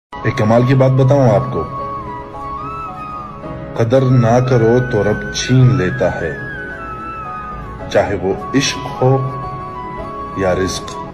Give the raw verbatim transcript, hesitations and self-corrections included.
एक कमाल की बात बताऊं आपको, कदर ना करो तो रब छीन लेता है, चाहे वो इश्क हो या रिज्क।